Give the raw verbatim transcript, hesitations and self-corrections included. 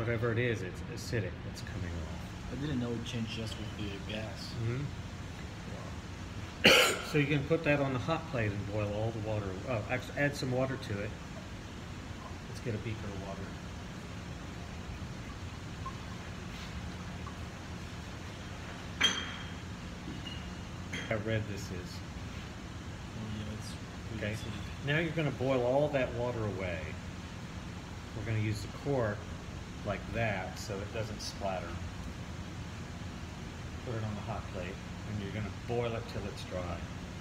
whatever it is, it's acidic that's coming off. I didn't know it changed just with the gas. Mm-hmm. So you can put that on the hot plate and boil all the water. Oh, actually, add some water to it. Let's get a beaker of water. How red this is. Oh, yeah, it's really Okay. acidic. Now you're going to boil all that water away. We're going to use the cork like that so it doesn't splatter. Put it on the hot plate and you're going to boil it till it's dry.